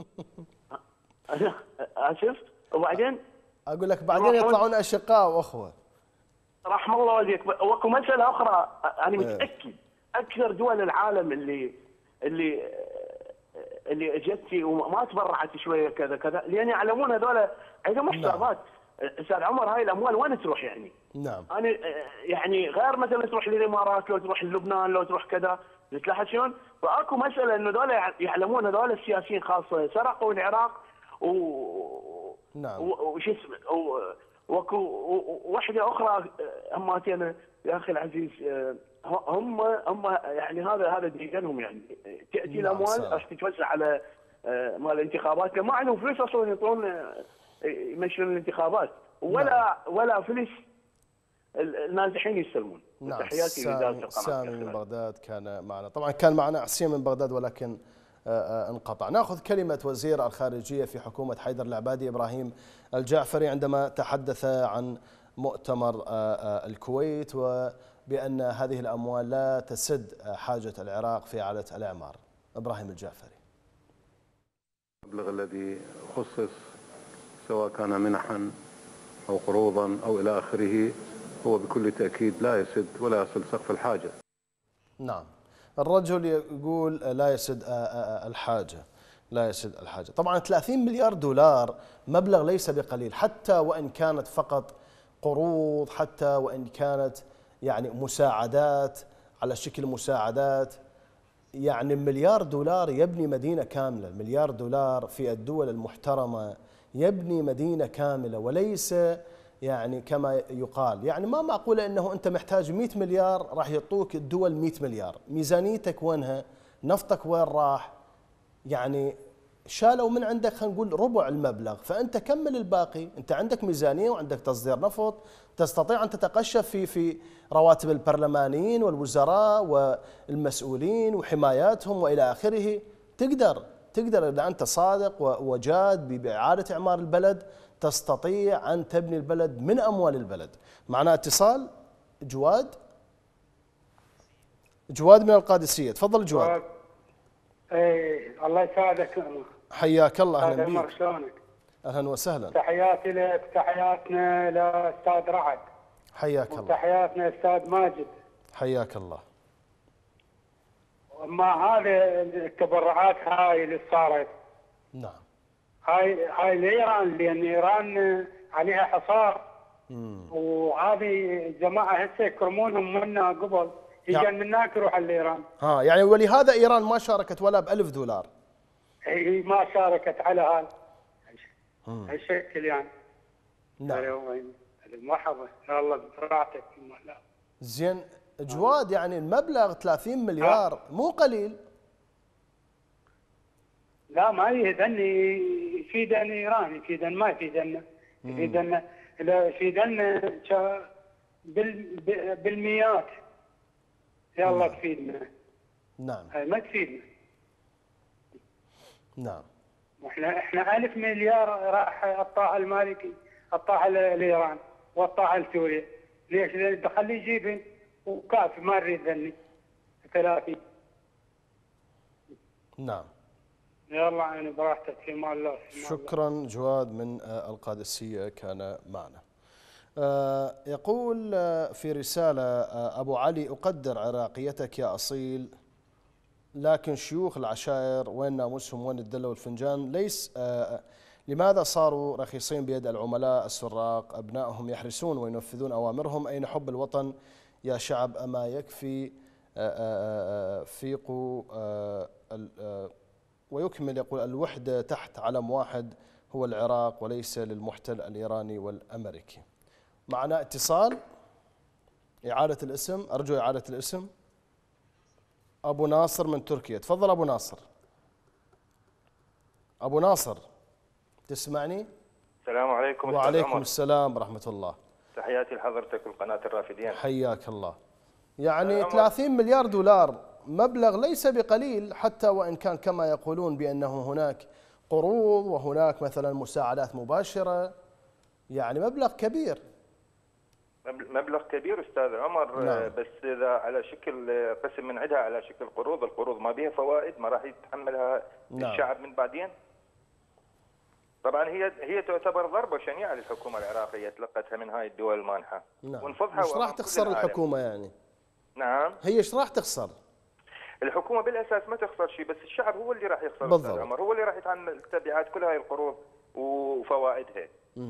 اسف. وبعدين اقول لك بعدين يطلعون اشقاء واخوه. رحم الله والديك. واكو مساله اخرى انا متاكد اكثر دول العالم اللي اللي اللي اجت وما تبرعت شويه كذا كذا، لان يعلمون هذول عندهم حسابات. استاذ عمر هاي الاموال وين تروح يعني؟ نعم. انا يعني غير مثلا تروح للامارات، لو تروح للبنان، لو تروح كذا، تلاحظ شلون؟ فاكو مساله انه هذول يعلمون هذول السياسيين خاصه سرقوا العراق و نعم. وش اسمه واكو وحده اخرى هماتين يا اخي العزيز، هم هم يعني هذا هذا ديدنهم يعني تاتي نعم الاموال راح تتوزع على مال الانتخابات، ما عندهم فلوس اصلا يعطون يمشون الانتخابات ولا نعم. ولا فلوس النازحين يستلمون. نعم. تحياتي لإدارة سامي من بغداد كان معنا، طبعا كان معنا حسين من بغداد ولكن انقطع. ناخذ كلمة وزير الخارجية في حكومة حيدر العبادي إبراهيم الجعفري عندما تحدث عن مؤتمر الكويت وبأن هذه الأموال لا تسد حاجة العراق في إعادة الإعمار. إبراهيم الجعفري. المبلغ الذي خصص سواء كان منحا أو قروضا أو إلى آخره هو بكل تأكيد لا يسد ولا يصل سقف الحاجة. نعم، الرجل يقول لا يسد الحاجة، لا يسد الحاجة. طبعا ثلاثين مليار دولار مبلغ ليس بقليل، حتى وإن كانت فقط قروض، حتى وإن كانت يعني مساعدات على شكل مساعدات. يعني مليار دولار يبني مدينة كاملة، مليار دولار في الدول المحترمة يبني مدينة كاملة، وليس يعني كما يقال. يعني ما معقولة أنه أنت محتاج مئة مليار راح يعطوك الدول مئة مليار. ميزانيتك وينها؟ نفطك وين راح؟ يعني شالوا من عندك خلينا نقول ربع المبلغ، فأنت كمل الباقي. أنت عندك ميزانية وعندك تصدير نفط، تستطيع أن تتقشف في في رواتب البرلمانيين والوزراء والمسؤولين وحماياتهم وإلى آخره. تقدر تقدر إذا أنت صادق وجاد بإعادة إعمار البلد، تستطيع أن تبني البلد من أموال البلد. معنا اتصال. جواد جواد من القادسية، تفضل جواد. اي الله يسعدك. حياك الله، اهلا بك. شلونك؟ اهلا وسهلا. تحياتي لك، تحياتنا لاستاذ رعد. حياك الله. تحياتنا استاذ ماجد. حياك الله. اما هذه التبرعات هاي اللي صارت، نعم، هاي هاي لايران، لان ايران عليها حصار. امم وهذه الجماعه هسه يكرمونهم منا قبل، يجي منك يروح على ايران. ها يعني ولهذا ايران ما شاركت ولا بألف دولار. هي ما شاركت على هذا هالشكل يعني. نعم. مرحبا، يا الله براحتك. زين جواد، يعني المبلغ ثلاثين مليار مو قليل. لا ما يهدني، يفيدني ايران، يفيدن ما يفيدنا، يفيدنا لا يفيدنا بالمئات. يلا تفيدنا. نعم. هاي ما تفيدنا. نعم. احنا احنا ألف مليار راح الطاعة المالكي، الطاعة لايران والطاعة لسوريا. ليش؟ لان تخليه يجيبن وكافي، ما نريد ذني ثلاثين. نعم. يلا عيني براحتك، في مال الله. شكرا جواد من القادسية كان معنا. يقول في رسالة أبو علي: أقدر عراقيتك يا أصيل، لكن شيوخ العشائر وين ناموسهم، وين الدلة والفنجان؟ ليس لماذا صاروا رخيصين بيد العملاء السراق؟ أبنائهم يحرسون وينفذون أوامرهم. أين حب الوطن يا شعب؟ أما يكفي فيقوا. ويكمل يقول: الوحدة تحت علم واحد هو العراق، وليس للمحتل الإيراني والأمريكي. معنا اتصال. إعادة الاسم، أرجو إعادة الاسم. أبو ناصر من تركيا، تفضل أبو ناصر. أبو ناصر تسمعني؟ السلام عليكم. وعليكم السلام ورحمة الله. تحياتي لحضرتك والقناة الرافدين. حياك الله. يعني ثلاثين مليار دولار مبلغ ليس بقليل، حتى وإن كان كما يقولون بأنه هناك قروض وهناك مثلا مساعدات مباشرة، يعني مبلغ كبير. مبلغ كبير أستاذ عمر. نعم. بس إذا على شكل قسم من عندها على شكل قروض، القروض ما بها فوائد، ما راح يتحملها نعم. الشعب من بعدين. طبعا هي هي تعتبر ضربة شنيعة للحكومة العراقية تلقتها من هاي الدول المانحة. نعم. ونفضحها. ايش راح تخسر الحكومة يعني؟ نعم. هي ايش راح تخسر؟ الحكومة بالأساس ما تخسر شيء، بس الشعب هو اللي راح يخسر. بالضبط. عمر هو اللي راح يتحمل تبعات كل هاي القروض وفوائدها. امم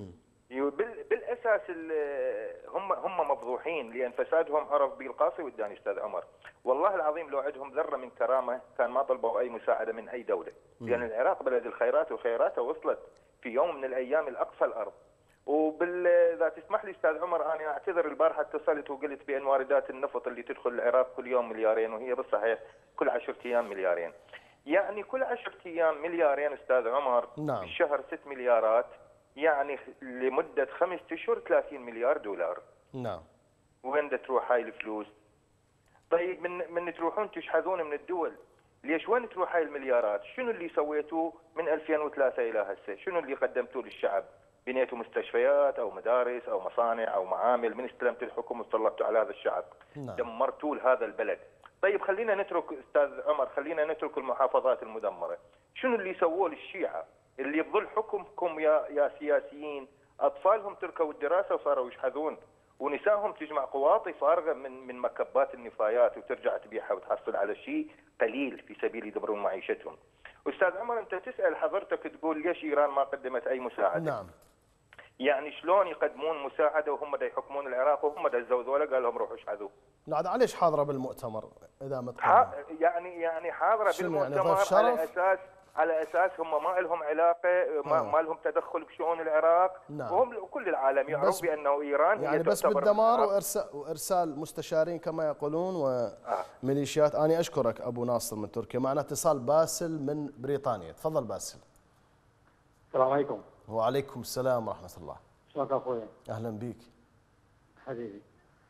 بالاساس هم هم مفضوحين لان فسادهم عرف به القاصي والداني استاذ عمر. والله العظيم لو عندهم ذره من كرامه كان ما طلبوا اي مساعده من اي دوله، لان العراق بلد الخيرات وخيراته وصلت في يوم من الايام لاقصى الارض. وبال اذا تسمح لي استاذ عمر انا اعتذر البارحه اتصلت وقلت بان واردات النفط اللي تدخل العراق كل يوم مليارين، وهي بالصحيح كل عشرة ايام مليارين. يعني كل عشرة ايام مليارين استاذ عمر. نعم. بالشهر ست مليارات، يعني لمده خمسة اشهر ثلاثين مليار دولار. نعم. وين بدها تروح هاي الفلوس؟ طيب من من تروحون تشحذون من الدول، ليش وين تروح هاي المليارات؟ شنو اللي سويتوه من ألفين وثلاثة الى هسه؟ شنو اللي قدمتوه للشعب؟ بنيتوا مستشفيات او مدارس او مصانع او معامل من استلمت الحكم وسلطتوا على هذا الشعب. نعم. دمرتوا لهذا البلد. طيب خلينا نترك استاذ عمر، خلينا نترك المحافظات المدمره. شنو اللي سووه للشيعه اللي بظل حكمكم يا يا سياسيين؟ اطفالهم تركوا الدراسه وصاروا يشحذون، ونسائهم تجمع قواطي فارغه من من مكبات النفايات وترجع تبيعها وتحصل على شيء قليل في سبيل يدبرون معيشتهم. استاذ عمر انت تسال حضرتك تقول ليش ايران ما قدمت اي مساعده؟ نعم. يعني شلون يقدمون مساعده وهم دا يحكمون العراق وهم دزوا ذولا قال لهم روحوا اشحذوا؟ لا ليش حاضره بالمؤتمر اذا ما ح... يعني يعني حاضره بالمؤتمر يعني على اساس على اساس هم ما لهم علاقه، ما, آه. ما لهم تدخل بشؤون العراق. نعم. وهم كل العالم يعرف بانه ايران يعني هي بس تعتبر بالدمار وارسال وارسال مستشارين كما يقولون وميليشيات. آه. انا اشكرك ابو ناصر من تركيا. معنا اتصال باسل من بريطانيا. تفضل باسل. السلام عليكم. وعليكم السلام ورحمه الله. شلونك اخوي؟ اهلا بيك حبيبي.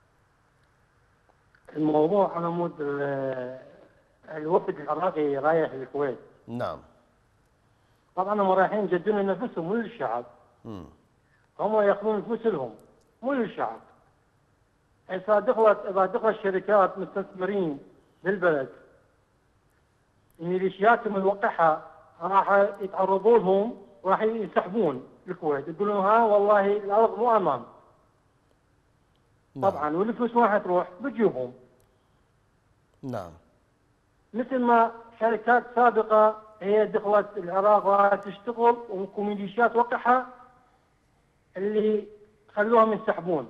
الموضوع على مود الوفد العراقي رايح للكويت. نعم. طبعا هم رايحين يجدون نفسهم مو للشعب. امم هم ياخذون الفلوس لهم مو للشعب. اذا دخلت اذا دخلت شركات مستثمرين للبلد الميليشيات الموقعه راح يتعرضوا لهم راح يسحبون الكويت، يقولون ها والله الارض مو امان. نعم. طبعا والفلوس وين حتروح؟ بجيبهم. نعم. مثل ما شركات سابقه هي دخلت العراق وراح تشتغل وميليشيات وقعها اللي خلوهم ينسحبون.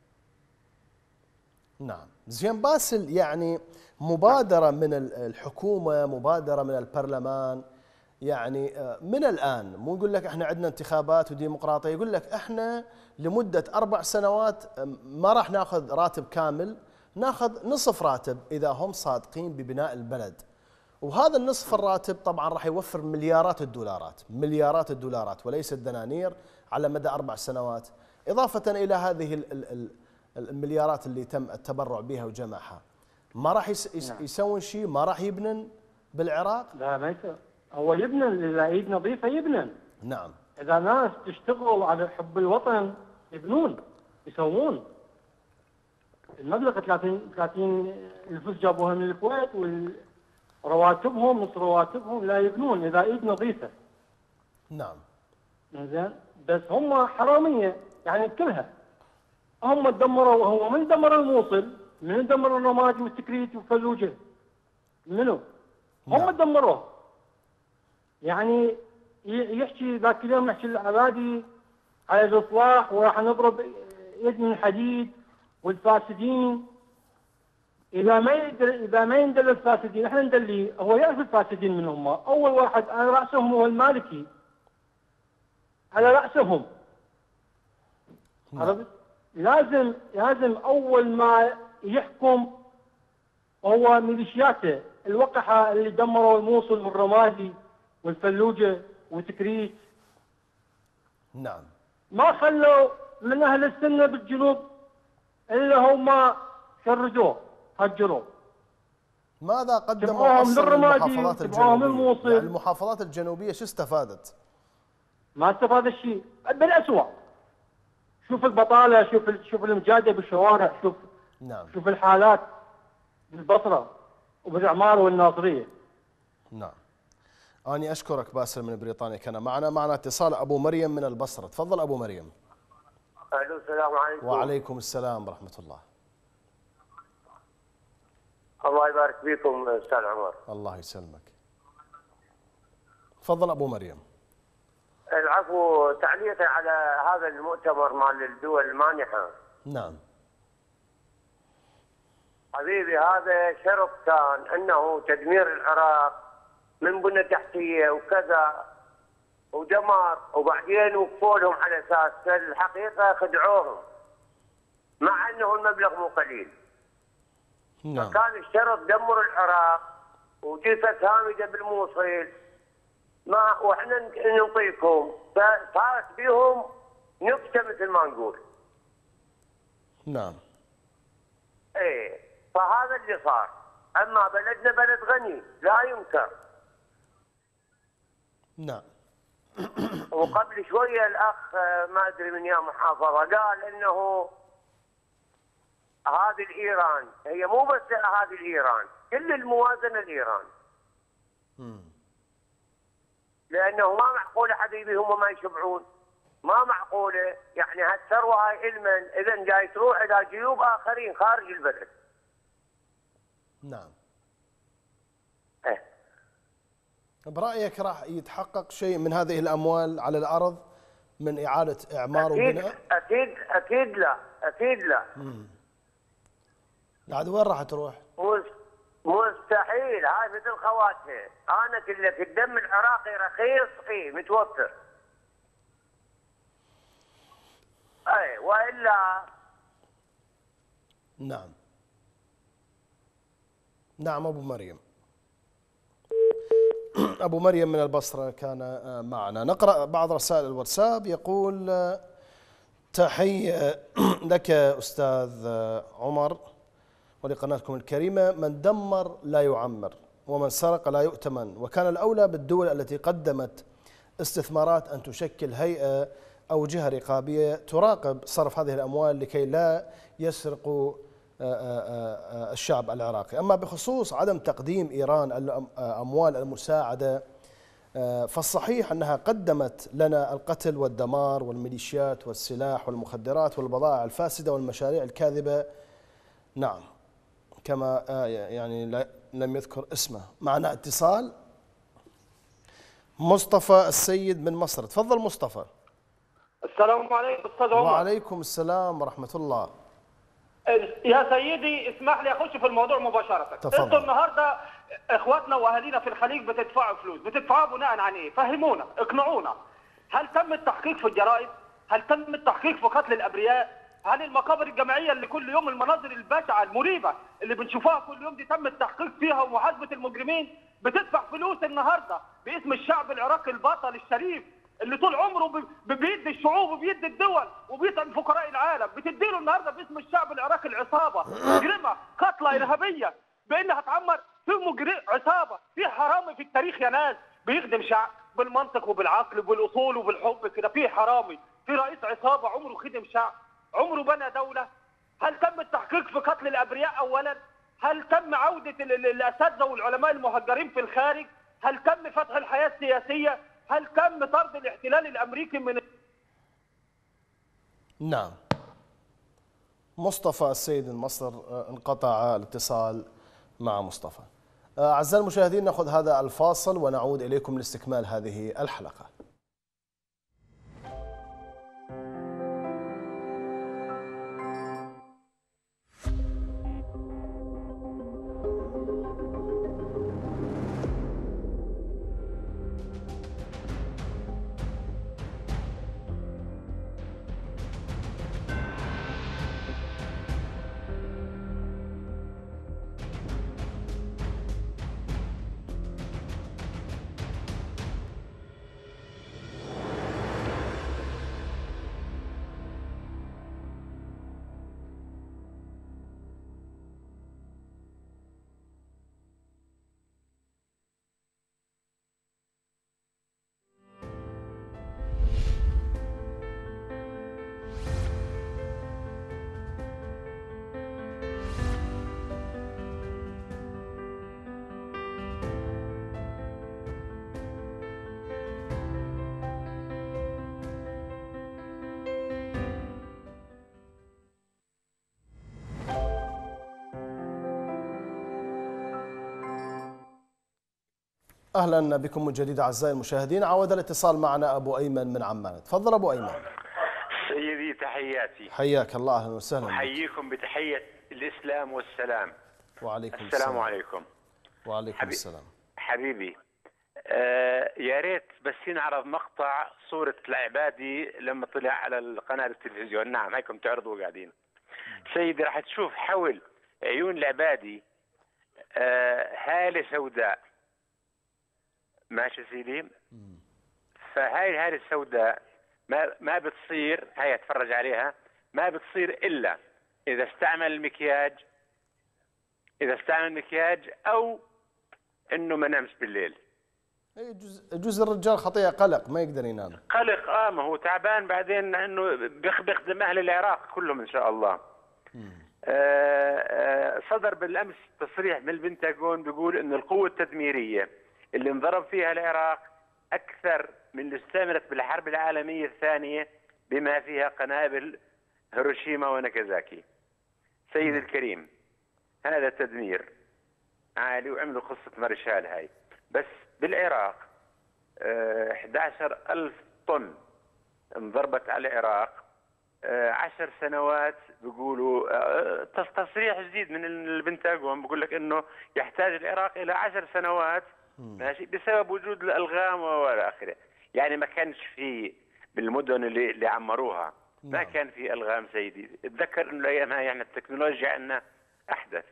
نعم. زين باسل، يعني مبادره من الحكومه، مبادره من البرلمان، يعني من الآن مو يقول لك احنا عندنا انتخابات وديمقراطية، يقول لك احنا لمدة أربع سنوات ما راح ناخذ راتب كامل، ناخذ نصف راتب إذا هم صادقين ببناء البلد. وهذا النصف الراتب طبعا راح يوفر مليارات الدولارات، مليارات الدولارات وليس الدنانير على مدى أربع سنوات، إضافة إلى هذه المليارات اللي تم التبرع بها وجمعها. ما راح يسوون شيء، ما راح يبنن بالعراق؟ لا ما يسوي. هو يبنن اذا ايد نظيفه يبنن. نعم. اذا ناس تشتغل على حب الوطن يبنون يسوون. المبلغ ثلاثين ثلاثين الفلوس جابوها من الكويت ورواتبهم نص رواتبهم لا يبنون اذا ايد نظيفه. نعم. زين بس هم حراميه يعني كلها. هم دمروا، هو من دمر الموصل؟ من دمر الرماد والتكريت وفلوجه؟ منو؟ هم نعم. دمروه. يعني يحكي ذاك اليوم يحكي العبادي على الاصلاح وراح نضرب يد من حديد والفاسدين. اذا ما يدل اذا ما يندل الفاسدين احنا ندليه. هو يعرف الفاسدين من هم. اول واحد على راسهم هو المالكي. على راسهم. عرفت؟ لازم لازم اول ما يحكم هو ميليشياته الوقحه اللي دمروا الموصل والرمادي والفلوجه وتكريت. نعم. ما خلوا من اهل السنه بالجنوب الا هم شردوه هجروه. ماذا قدموا اصلا المحافظات الجنوبيه؟ يعني المحافظات الجنوبيه شو استفادت؟ ما استفادت شيء، بالاسوء. شوف البطاله، شوف شوف المجاده بالشوارع، شوف نعم. شوف الحالات بالبصره وبالعمار والناصريه. نعم. أنا أشكرك باسل من بريطانيا. كان معنا معنا اتصال أبو مريم من البصرة. تفضل أبو مريم. أهلا السلام عليكم. وعليكم السلام ورحمة الله. الله يبارك فيكم أستاذ عمر. الله يسلمك. تفضل أبو مريم. العفو، تعليقي على هذا المؤتمر مال الدول المانحه. نعم حبيبي، هذا شرط كان انه تدمير العراق من بنى تحتيه وكذا ودمار، وبعدين وقفوا لهم على اساس الحقيقه خدعوهم، مع انه المبلغ مو قليل. نعم. كان الشرط دمر العراق وجثث هامده بالموصل، ما واحنا نعطيكم، فصارت بهم نكته مثل ما نقول. نعم. ايه، فهذا اللي صار. اما بلدنا بلد غني لا ينكر. نعم. وقبل شويه الاخ ما ادري من يا محافظه قال انه هذه الايران هي مو بس هذه الايران، كل الموازنه الايران. لانه ما معقوله حبيبي هم ما يشبعون، ما معقوله. يعني هالثروه هاي المن اذا جاي تروح الى جيوب اخرين خارج البلد. نعم. إيه. برأيك راح يتحقق شيء من هذه الأموال على الأرض من إعادة إعمار أكيد وبناء؟ أكيد أكيد لا، أكيد لا. مم. بعد وين راح تروح؟ مستحيل، هاي مثل خواتها. أنا أقول لك الدم العراقي رخيص، إيه متوفر. أي وإلا. نعم. نعم أبو مريم. أبو مريم من البصرة كان معنا. نقرأ بعض رسائل الواتساب. يقول تحية لك أستاذ عمر ولقناتكم الكريمة. من دمر لا يعمر ومن سرق لا يؤتمن، وكان الأولى بالدول التي قدمت استثمارات أن تشكل هيئة أو جهة رقابية تراقب صرف هذه الأموال لكي لا يسرقوا الشعب العراقي. أما بخصوص عدم تقديم إيران الأموال المساعدة، فالصحيح أنها قدمت لنا القتل والدمار والميليشيات والسلاح والمخدرات والبضائع الفاسدة والمشاريع الكاذبة. نعم، كما يعني لم يذكر اسمه. معنا اتصال. مصطفى السيد من مصر. تفضل مصطفى. السلام عليكم أستاذ عمر. وعليكم السلام ورحمة الله. يا سيدي اسمح لي اخش في الموضوع مباشره. تفضل. انتم النهارده اخواتنا واهالينا في الخليج بتدفعوا فلوس، بتدفعوا بناء عن ايه؟ فهمونا، اقنعونا. هل تم التحقيق في الجرائم؟ هل تم التحقيق في قتل الابرياء؟ هل المقابر الجماعيه اللي كل يوم المناظر البشعه المريبه اللي بنشوفها كل يوم دي تم التحقيق فيها ومحاسبه المجرمين؟ بتدفع فلوس النهارده باسم الشعب العراقي البطل الشريف اللي طول عمره بيدي الشعوب وبيدي الدول وبيطعم فقراء العالم، بتديله النهارده باسم الشعب العراقي العصابه مجرمه قتله ارهابيه بانها تعمر في مجرم عصابه في حرامي في التاريخ يا ناس بيخدم شعب بالمنطق وبالعقل وبالاصول وبالحب كده. في حرامي، في رئيس عصابه عمره خدم شعب، عمره بنى دوله. هل تم التحقيق في قتل الابرياء اولا؟ هل تم عوده الاساتذه والعلماء المهجرين في الخارج؟ هل تم فتح الحياه السياسيه؟ هل تم طرد الاحتلال الامريكي من؟ نعم. مصطفى السيد من مصر انقطع الاتصال مع مصطفى. اعزائي المشاهدين، ناخذ هذا الفاصل ونعود اليكم لاستكمال هذه الحلقه. أهلا بكم من جديد أعزائي المشاهدين. عاود الاتصال معنا أبو أيمن من عمان. تفضل أبو أيمن. سيدي تحياتي. حياك الله، أهلا وسهلا. أحييكم بتحية الإسلام والسلام. وعليكم السلام. السلام. عليكم. وعليكم حبي... السلام. حبيبي آه يا ريت بس نعرض مقطع صورة العبادي لما طلع على القناة التلفزيون. نعم هيكم تعرضوا قاعدين. سيدي راح تشوف حول عيون العبادي آه هالة سوداء. ماشي سيدي. فهاي الهالة السوداء ما ما بتصير، هاي اتفرج عليها، ما بتصير الا اذا استعمل المكياج، اذا استعمل مكياج او انه ما نامش بالليل. يجوز يجوز الرجال خطيئة قلق ما يقدر ينام. قلق اه ما هو تعبان بعدين انه بيخدم اهل العراق كلهم ان شاء الله. آه آه صدر بالامس تصريح من البنتاغون بيقول انه القوة التدميرية اللي انضرب فيها العراق اكثر من اللي استعملت بالحرب العالمية الثانية بما فيها قنابل هيروشيما وناكازاكي. سيد الكريم هذا تدمير عالي، وعملوا قصة مارشال هاي. بس بالعراق اه أحد عشر ألف طن انضربت على العراق. اه عشر سنوات بيقولوا اه تصريح جديد من البنتاغون بيقول لك انه يحتاج العراق الى عشر سنوات ماشي بسبب وجود الالغام والى اخره. يعني ما كانش في بالمدن اللي, اللي عمروها ما نعم. كان في الغام سيدي. اتذكر انه ايامها يعني التكنولوجيا عندنا احدث.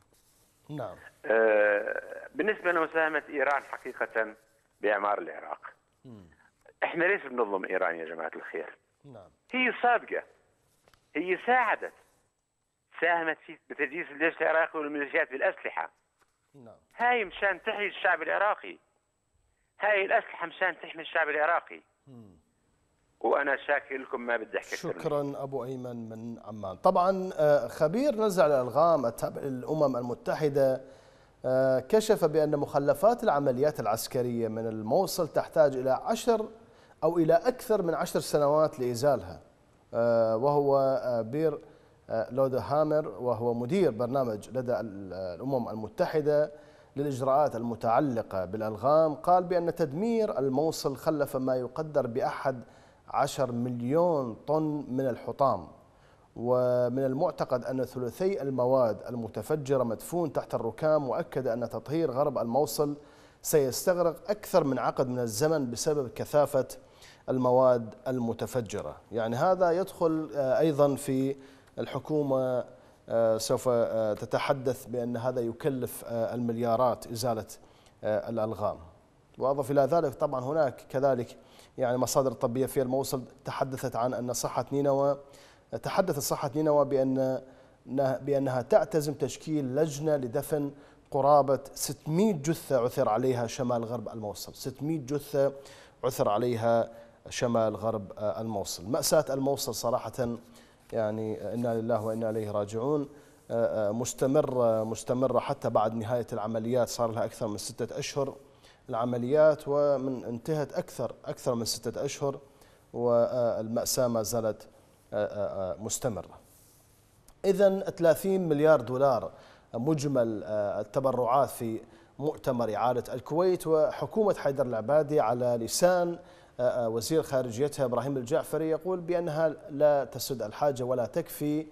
نعم. آه بالنسبه لمساهمه ايران حقيقه باعمار العراق. مم. احنا ليش بنظلم ايران يا جماعه الخير؟ نعم. هي صادقه، هي ساعدت، ساهمت في بتجهيز الجيش العراقي والميليشيات بالاسلحه. نعم. هاي مشان تحيي الشعب العراقي. هاي الاسلحه مشان تحمي الشعب العراقي. مم. وانا شاكر لكم ما بدي احكي. شكرا ابو ايمن من عمان. طبعا خبير نزع الالغام التابع للامم المتحده كشف بان مخلفات العمليات العسكريه من الموصل تحتاج الى عشر او الى اكثر من عشر سنوات لازالها. وهو بير لودهامر وهو مدير برنامج لدى الامم المتحده للاجراءات المتعلقه بالالغام، قال بان تدمير الموصل خلف ما يقدر باحد عشر مليون طن من الحطام. ومن المعتقد أن ثلثي المواد المتفجرة مدفون تحت الركام، وأكد أن تطهير غرب الموصل سيستغرق أكثر من عقد من الزمن بسبب كثافة المواد المتفجرة. يعني هذا يدخل أيضا في الحكومة سوف تتحدث بأن هذا يكلف المليارات إزالة الألغام. وأضف إلى ذلك طبعا هناك كذلك يعني مصادر طبية في الموصل تحدثت عن أن صحة نينوى تحدثت صحة نينوى بأن بأنها تعتزم تشكيل لجنة لدفن قرابة ستمئة جثة عثر عليها شمال غرب الموصل. ستمئة جثة عثر عليها شمال غرب الموصل. مأساة الموصل صراحة يعني إنا لله وإنا إليه راجعون مستمرة مستمرة حتى بعد نهاية العمليات. صار لها أكثر من ستة أشهر العمليات، ومن انتهت أكثر أكثر من ستة أشهر والمأساة ما زالت مستمرة. إذن ثلاثين مليار دولار مجمل التبرعات في مؤتمر إعادة الكويت، وحكومة حيدر العبادي على لسان وزير خارجيتها إبراهيم الجعفري يقول بأنها لا تسد الحاجة ولا تكفي.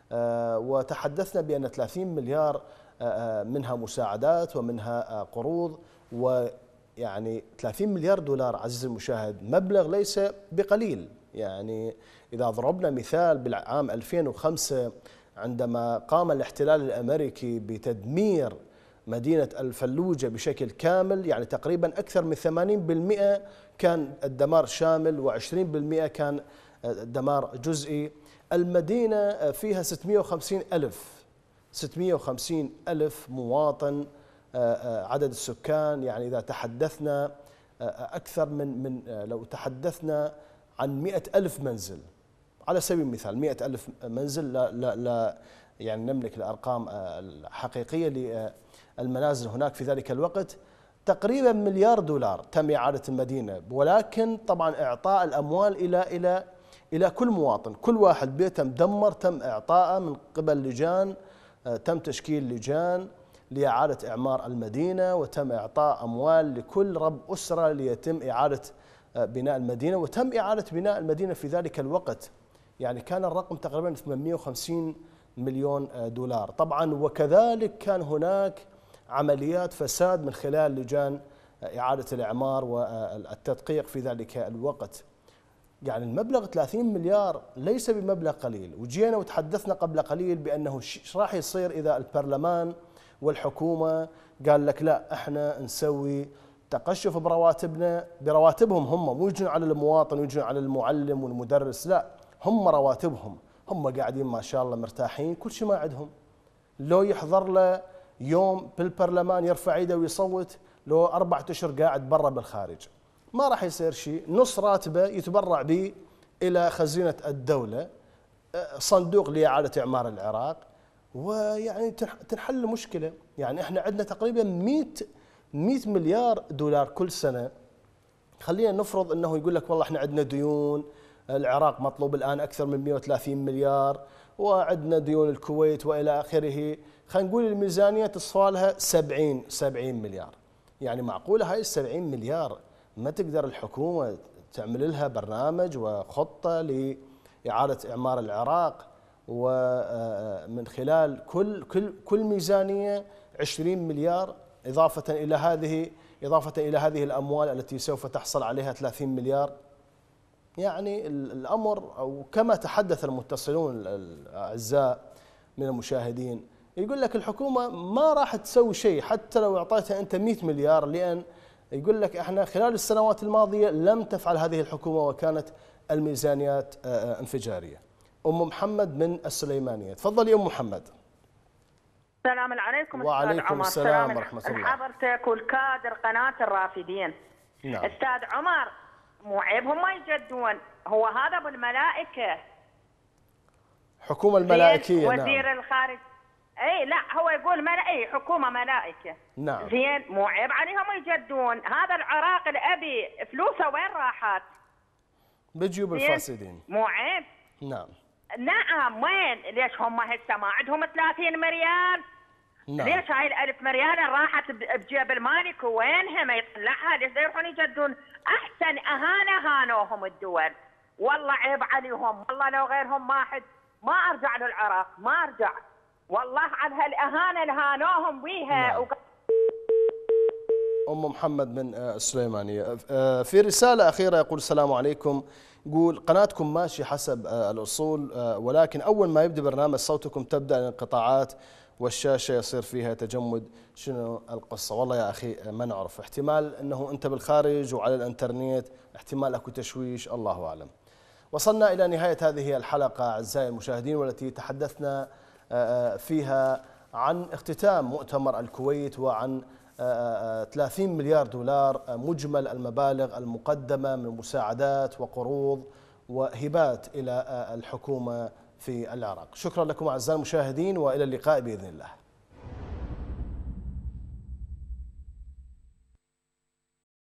وتحدثنا بأن ثلاثين مليار منها مساعدات ومنها قروض، ويعني ثلاثين مليار دولار عزيزي المشاهد مبلغ ليس بقليل. يعني إذا ضربنا مثال بالعام ألفين وخمسة عندما قام الاحتلال الأمريكي بتدمير مدينة الفلوجة بشكل كامل، يعني تقريبا أكثر من ثمانين بالمئة كان الدمار شامل وعشرين بالمئة كان الدمار جزئي. المدينة فيها ستمئة وخمسين ألف ستمئة وخمسين ألف مواطن عدد السكان. يعني إذا تحدثنا أكثر من من لو تحدثنا عن مئة ألف منزل على سبيل المثال، مئة ألف منزل، لا, لا, لا يعني نملك الأرقام الحقيقية للمنازل هناك في ذلك الوقت. تقريبا مليار دولار تم إعادة المدينة، ولكن طبعا إعطاء الأموال إلى إلى إلى كل مواطن، كل واحد بيته مدمر تم إعطاءه من قبل لجان، تم تشكيل لجان لإعادة إعمار المدينة، وتم إعطاء أموال لكل رب أسرة ليتم إعادة بناء المدينة، وتم إعادة بناء المدينة في ذلك الوقت. يعني كان الرقم تقريبا ثمانمئة وخمسين مليون دولار طبعا. وكذلك كان هناك عمليات فساد من خلال لجان إعادة الإعمار والتدقيق في ذلك الوقت. يعني المبلغ ثلاثين مليار ليس بمبلغ قليل، وجينا وتحدثنا قبل قليل بأنه ايش راح يصير إذا البرلمان والحكومة قال لك لا احنا نسوي تقشف برواتبنا، برواتبهم هم، مو يجون على المواطن ويجون على المعلم والمدرس، لا هم رواتبهم، هم قاعدين ما شاء الله مرتاحين كل شيء ما عندهم. لو يحضر له يوم بالبرلمان يرفع يده ويصوت، لو أربعة أشهر قاعد برا بالخارج، ما راح يصير شيء. نص راتبه يتبرع به إلى خزينة الدولة، صندوق لإعادة إعمار العراق، ويعني تنحل مشكلة. يعني احنا عندنا تقريبا مئة مليار دولار كل سنة. خلينا نفرض أنه يقول لك والله احنا عندنا ديون، العراق مطلوب الآن أكثر من مئة وثلاثين مليار، وعندنا ديون الكويت وإلى آخره. خلينا نقول الميزانية تصفى لها سبعين مليار. يعني معقولة هاي السبعين مليار ما تقدر الحكومة تعمل لها برنامج وخطة لإعادة إعمار العراق، ومن خلال كل كل كل ميزانية عشرين مليار إضافة إلى هذه إضافة إلى هذه الأموال التي سوف تحصل عليها ثلاثين مليار. يعني الأمر، أو كما تحدث المتصلون الأعزاء من المشاهدين، يقول لك الحكومة ما راح تسوي شيء حتى لو أعطيتها أنت مئة مليار، لأن يقول لك احنا خلال السنوات الماضية لم تفعل هذه الحكومة وكانت الميزانيات انفجارية. أم محمد من السليمانية، تفضلي أم محمد. السلام عليكم. وعليكم السلام ورحمة الله. حضرتك والكادر قناة الرافدين. نعم. أستاذ عمر، مو عيبهم ما يجدون، هو هذا بالملائكة، حكومة الملائكية. وزير نعم. الخارج اي لا هو يقول ملائكة، حكومة ملائكة. نعم. زين، مو عيب عليهم يجدون. هذا العراق الأبي فلوسه وين راحت؟ بجيوب الفاسدين. مو عيب. نعم. نعم، وين؟ ليش هم هسه ما عندهم ثلاثين مليار؟ نعم. ليش هاي الألف مليار راحت بجيب المالك وينها ما يطلعها؟ ليش يروحون يجدون؟ أحسن أهانة هانوهم الدول، والله عيب عليهم، والله لو غيرهم ما حد ما أرجع للعراق، ما أرجع، والله على هالأهانة اللي هانوهم بيها. نعم. وق... أم محمد من السليمانية. في رسالة أخيرة يقول السلام عليكم، يقول قناتكم ماشي حسب الأصول، ولكن أول ما يبدأ برنامج صوتكم تبدأ الانقطاعات والشاشة يصير فيها تجمد، شنو القصة؟ والله يا أخي ما نعرف، احتمال أنه أنت بالخارج وعلى الانترنت، احتمال أكو تشويش، الله أعلم. وصلنا إلى نهاية هذه الحلقة أعزائي المشاهدين، والتي تحدثنا فيها عن اختتام مؤتمر الكويت، وعن ثلاثين مليار دولار مجمل المبالغ المقدمة من مساعدات وقروض وهبات إلى الحكومة في العراق. شكرا لكم أعزائي المشاهدين، وإلى اللقاء بإذن الله.